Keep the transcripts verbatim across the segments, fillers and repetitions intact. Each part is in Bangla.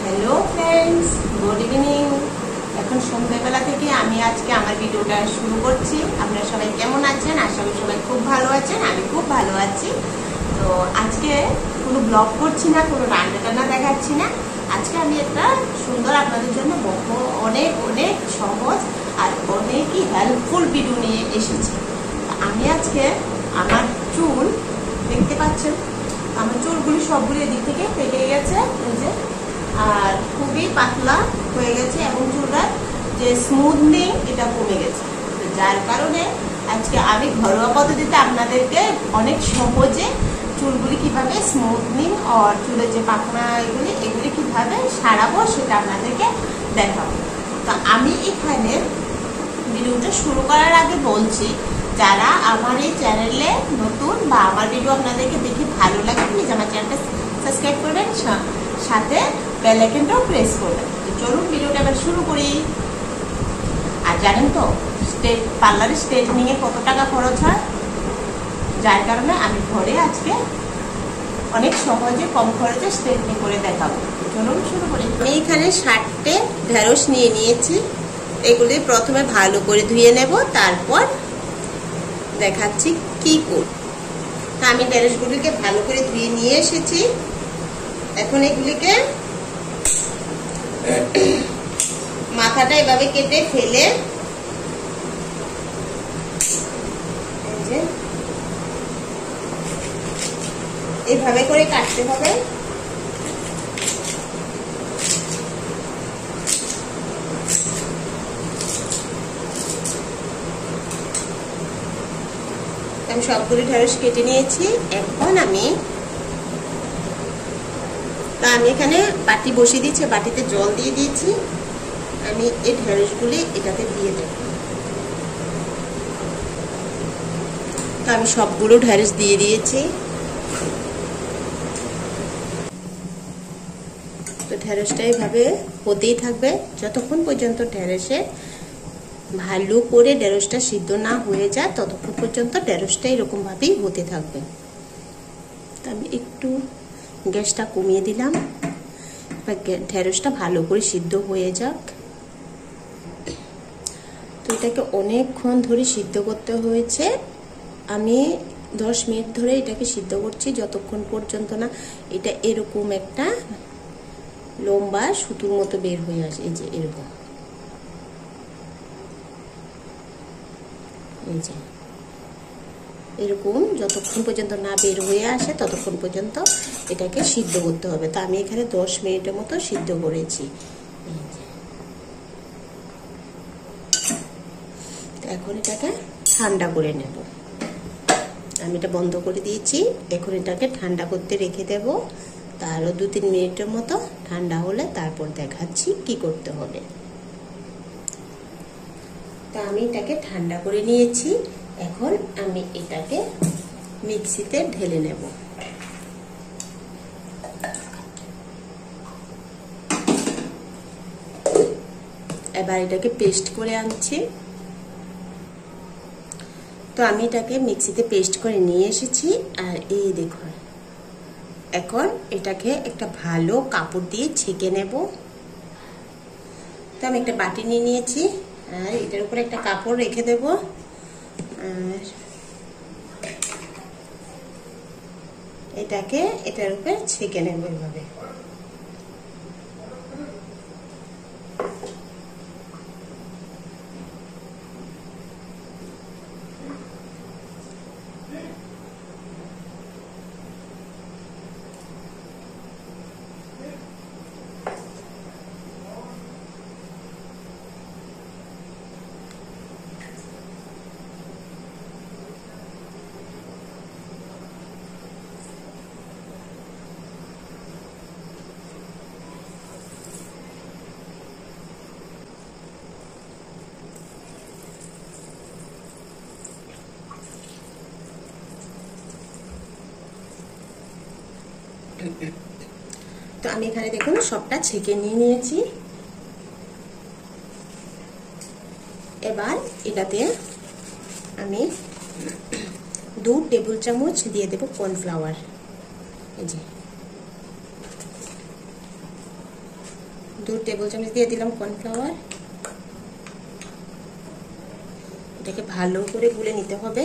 Hello friends, good evening. এখন সন্ধ্যাবেলা থেকে আমি আজকে আমার ভিডিওটা শুরু করছি। আপনারা সবাই কেমন আছেন? আশা করি সবাই খুব ভালো আছেন। আমি খুব ভালো আছি। তো আজকে কোনো ব্লগ করছি না, কোনো রান্না টান্না দেখাচ্ছি না। আজকে আমি একটা সুন্দর আপনাদের জন্য অনেক অনেক সহজ আর অনেকই হেল্পফুল ভিডিও নিয়ে এসেছি। আমি আজকে আমার চুল দেখতে পাচ্ছেন, আমার চুলগুলি সবগুলি এদিক থেকে পেকে গেছে, এই যে, আর খুবই পাতলা হয়ে গেছে এবং চুলটার যে স্মুথনিং এটা কমে গেছে। যার কারণে আজকে আমি ঘরোয়া পদ্ধতিতে আপনাদেরকে অনেক সহজে চুলগুলি কিভাবে স্মুথনিং আর চুলের যে পাখনা এগুলি এগুলি কিভাবে সারাবো সেটা আপনাদেরকে দেখাবো। তো আমি এখানে ভিডিওটা শুরু করার আগে বলছি, যারা আমার এই চ্যানেলে নতুন বা আমার ভিডিও আপনাদেরকে দেখে ভালো লাগে প্লিজ আমার চ্যানেলটা সাবস্ক্রাইব করবেন, সাথে বেল আইকনটাও প্রেস করবেন। তো চলুন ভিডিওটা এবার শুরু করি। আর জানেন তো স্টেট পার্লারে স্ট্রেটনিং এ কত টাকা খরচ হয়, যার কারণে আমি ঘরে আজকে অনেক সহজে কম খরচে স্ট্রেটনিং করে দেখাবো। চলুন শুরু করি। আমি এখানে ষাটটে ঢেঁড়স নিয়ে নিয়েছি। এগুলি প্রথমে ভালো করে ধুয়ে নেব, তারপর দেখাচ্ছি কি করব। আমি ঢেঁড়সগুলিকে ভালো করে ধুয়ে নিয়ে এসেছি। এখন এগুলিকে মাথাটা এভাবে কেটে ফেলে এভাবে করে কাটতে হবে। আমি সবগুলি ঢেঁড়স কেটে নিয়েছি। এখন আমি আমি এখানে বাটি বসিয়ে দিয়েছি, বাটিতে জল দিয়ে দিয়েছি। আমি এই ঢেঁড়সগুলি এটাতে দিয়ে দেব। তো আমি সবগুলো ঢেঁড়স দিয়ে দিয়েছি। তো ঢেঁড়সটা এইভাবে হতেই থাকবে যতক্ষণ পর্যন্ত ঢেঁড়সে ভালো করে ঢেঁড়সটা সিদ্ধ না হয়ে যায়, ততক্ষণ পর্যন্ত ঢেঁড়সটা এরকম ভাবেই হতে থাকবে। তো আমি একটু গ্যাসটা কমিয়ে দিলাম, ঢেঁড়সটা ভালো করে সিদ্ধ হয়ে যাক। তো এটাকে অনেকক্ষণ ধরে সিদ্ধ করতে হয়েছে। আমি দশ মিনিট ধরে এটাকে সিদ্ধ করছি, যতক্ষণ পর্যন্ত না এটা এরকম একটা লম্বা সুতুর মতো বের হয়ে আসে। এই যে এরকম, এই যে এরকম যতক্ষণ পর্যন্ত না বের হয়ে আসে ততক্ষণ পর্যন্ত এটাকে সিদ্ধ করতে হবে। তো আমি এখানে দশ মিনিটের মতো সিদ্ধ করেছি। এখন এটাকে ঠান্ডা করে নেব। আমি এটা বন্ধ করে দিয়েছি। এখন এটাকে ঠান্ডা করতে রেখে দেব। তারও দু তিন মিনিটের মতো ঠান্ডা হলে তারপর দেখাচ্ছি কি করতে হবে। তো আমি এটাকে ঠান্ডা করে নিয়েছি। এখন আমি এটাকে মিক্সিতে ঢেলে নেব। এবার এটাকে পেস্ট করে আনছি। তো আমি এটাকে মিক্সিতে পেস্ট করে নিয়ে এসেছি। আর এই দেখুন, এখন এটাকে একটা ভালো কাপড় দিয়ে ছেঁকে নেব। তো আমি একটা বাটি নিয়ে নিয়েছি, আর এটার উপরে একটা কাপড় রেখে দেব। আর এটাকে এটার উপরে ছেঁকে নেব এভাবে। তো আমি এখানে দেখুন সবটা ছেঁকে নিয়ে নিয়েছি। এবার এটাতে আমি দু টেবিল চামচ দিয়ে দেব কর্নফ্লাওয়ার। এই যে দু টেবিল চামচ দিয়ে দিলাম কর্নফ্লাওয়ার। এটাকে ভালো করে গুলে নিতে হবে।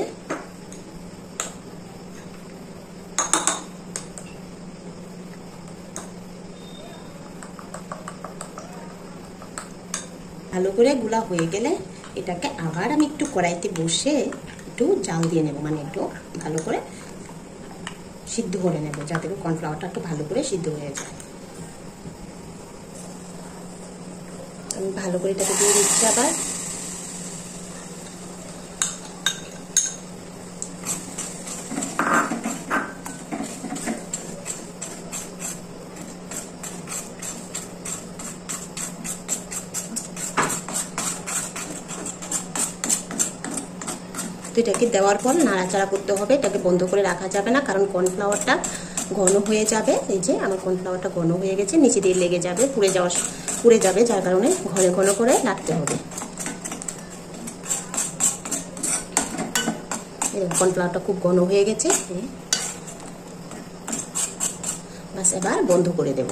ভালো করে গুলা হয়ে গেলে এটাকে আবার আমি একটু কড়াইতে বসে একটু জাল দিয়ে নেব, মানে একটু ভালো করে সিদ্ধ করে নেব, যাতে কর্নফ্লাওয়ারটা একটু ভালো করে সিদ্ধ হয়ে যায়। আমি ভালো করে এটাকে দিয়ে দিচ্ছি আবার। তো এটাকে দেওয়ার পর নাড়াচাড়া করতে হবে, এটাকে বন্ধ করে রাখা যাবে না, কারণ কর্নফ্লাওয়ারটা ঘন হয়ে যাবে। এই যে আমার কর্নফ্লাওয়ারটা ঘন হয়ে গেছে, নিচে দিয়ে লেগে যাবে, পুড়ে যাওয়া পুড়ে যাবে, যার কারণে ঘন ঘন করে রাখতে হবে। কর্নফ্লাওয়ারটা খুব ঘন হয়ে গেছে, বাস এবার বন্ধ করে দেব।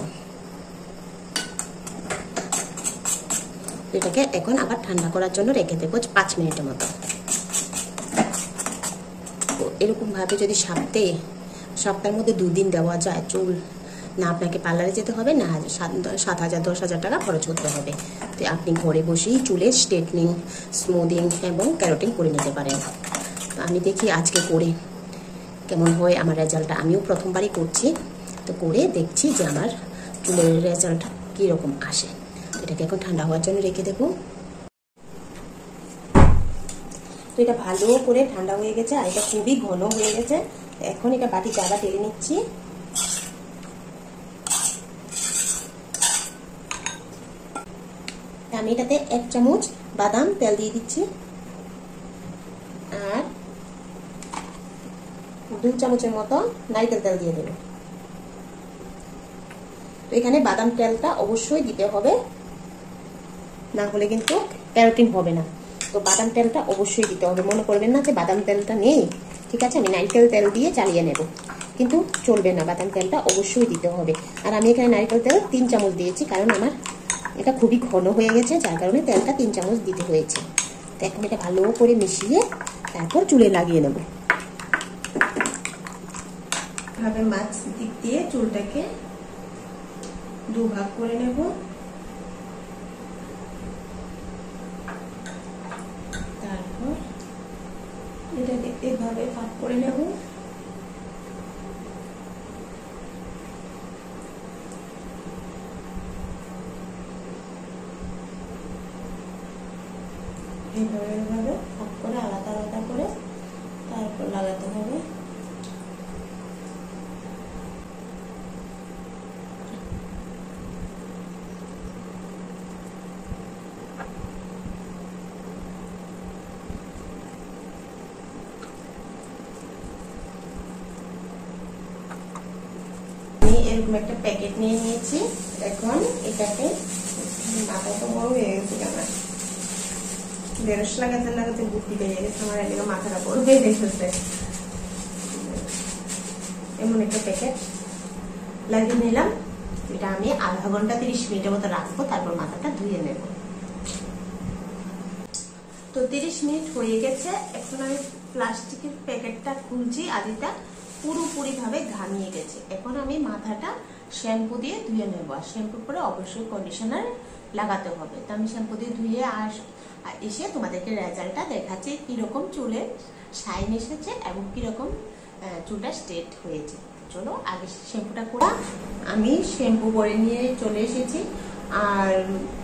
এটাকে এখন আবার ঠান্ডা করার জন্য রেখে দেবো পাঁচ মিনিটের মতো। এরকম ভাবে যদি সপ্তাহে সপ্তাহের মধ্যে দুদিন দেওয়া যায়, চুল না আপনাকে পার্লারে যেতে হবে, না সাত হাজার দশ হাজার টাকা খরচ করতে হবে। তো আপনি ঘরে বসেই চুলের স্ট্রেটনিং, স্মুদিং এবং ক্যারাটিন করে নিতে পারেন। তো আমি দেখি আজকে করে কেমন হয় আমার রেজাল্টটা। আমিও প্রথমবারই করছি, তো করে দেখছি যে আমার চুলের রেজাল্ট কীরকম আসে। এটাকে এখন ঠান্ডা হওয়ার জন্য রেখে দেবো। তো এটা ভালো করে ঠান্ডা হয়ে গেছে, আর এটা খুবই ঘন হয়ে গেছে। এখন এটা বাটি জায়গা টেলে নিচ্ছি। আমি এটাতে এক চামচ বাদাম তেল দিয়ে দিচ্ছি, আর দু চামচের মতো নারকেল তেল দিয়ে দেব। তো এখানে বাদাম তেলটা অবশ্যই দিতে হবে, না হলে কিন্তু ক্যারাটিন হবে না। তো বাদাম তেলটা অবশ্যই দিতে হবে, মনে করবেন না যে বাদাম তেলটা নেই, ঠিক আছে আমি নারকেল তেল দিয়ে চালিয়ে নেব, কিন্তু চলবে না, বাদাম তেলটা অবশ্যই দিতে হবে। আর আমি এখানে নারকেল তেল তিন চামচ দিয়েছি, কারণ আমার এটা খুবই ঘন হয়ে গেছে, যার কারণে তেলটা তিন চামচ দিতে হয়েছে। তো এখন এটা ভালো করে মিশিয়ে তারপর চুলে লাগিয়ে নেব। ভাবে মাছ দিক দিয়ে চুলটাকে দু ভাগ করে নেব। তারপর এটাকে এভাবে ভাগ করে নেব। এইভাবে এইভাবে ভাগ করে আলাদা আলাদা করে তারপর লাগাতে হবে। এরকম একটা প্যাকেট নিয়ে নিয়েছি। এখন এটাকে মাথা তো বড় হয়ে গেছে, কেন দেড়শো লাগাতে লাগাতে বুদ্ধি পেয়ে গেছে আমার, এদিকে মাথাটা বড় হয়ে গেছে। এমন একটা প্যাকেট লাগিয়ে নিলাম। এটা আমি আধা ঘন্টা তিরিশ মিনিটের মতো রাখবো, তারপর মাথাটা ধুয়ে নেব। তো তিরিশ মিনিট হয়ে গেছে। এখন আমি প্লাস্টিকের প্যাকেটটা খুলছি, আদিটা পুরোপুরি ভাবে ঘামিয়ে গেছে। এখন আমি মাথাটা শ্যাম্পু দিয়ে ধুয়ে নেব, আর শ্যাম্পুর পরে অবশ্যই কন্ডিশনার লাগাতে হবে। তো আমি শ্যাম্পু দিয়ে ধুয়ে আস এসে তোমাদেরকে রেজাল্টটা দেখাচ্ছি, কিরকম চুলের শাইন এসেছে এবং কিরকম চুলটা স্ট্রেট হয়েছে। চলো আগে শ্যাম্পুটা করে। আমি শ্যাম্পু করে নিয়ে চলে এসেছি, আর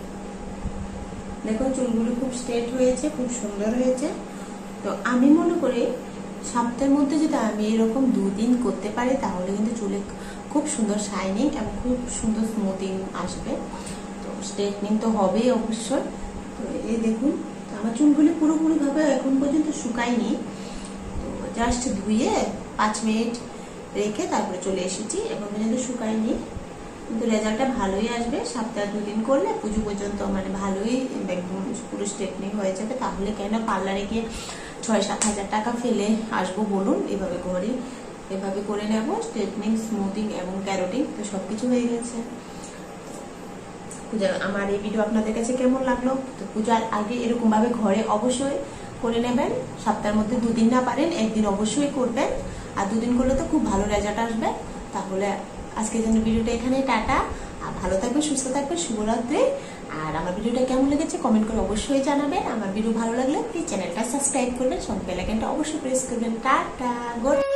দেখো চুলগুলো খুব স্ট্রেট হয়েছে, খুব সুন্দর হয়েছে। তো আমি মনে করি সপ্তাহের মধ্যে যদি আমি এরকম দুদিন করতে পারি, তাহলে কিন্তু চুলে খুব সুন্দর শাইনিং এবং খুব সুন্দর স্মুথিং আসবে। তো স্ট্রেটনিং তো হবেই অবশ্যই। তো এই দেখুন আমার চুলগুলি পুরোপুরি ভাবে এখন পর্যন্ত শুকায়নি। তো জাস্ট ধুয়ে পাঁচ মিনিট রেখে তারপরে চলে এসেছি, এখন পর্যন্ত শুকায়নি, কিন্তু রেজাল্টটা ভালোই আসবে। সপ্তাহে দুদিন করলে পুজো পর্যন্ত মানে ভালোই একদম পুরো স্ট্রেটনিং হয়ে যাবে। তাহলে কেন পার্লারে গিয়ে ছয় সাত হাজার টাকা ফেলে আসবো বলুন? এভাবে ঘরে এভাবে করে নেব, স্ট্রেটনিং, স্মুথিং এবং ক্যারাটিন তো সবকিছু হয়ে গেছে। পূজা আমার এই ভিডিও আপনাদের কাছে কেমন লাগলো। তো পূজার আগে এরকম ভাবে ঘরে অবশ্যই করে নেবেন। সপ্তাহের মধ্যে দুদিন না পারেন একদিন অবশ্যই করবেন, আর দুদিন করলে তো খুব ভালো রেজাল্ট আসবে। তাহলে আজকের জন্য ভিডিওটা এখানে টাটা, আর ভালো থাকবেন, সুস্থ থাকবেন, শুভরাত্রি। আর আমার ভিডিওটা কেমন লেগেছে কমেন্ট করে অবশ্যই জানাবেন। আমার ভিডিও ভালো লাগলে প্লিজ চ্যানেলটা সাবস্ক্রাইব করবেন, সঙ্গে বেল আইকনটা অবশ্যই প্রেস করবেন। Tata, good.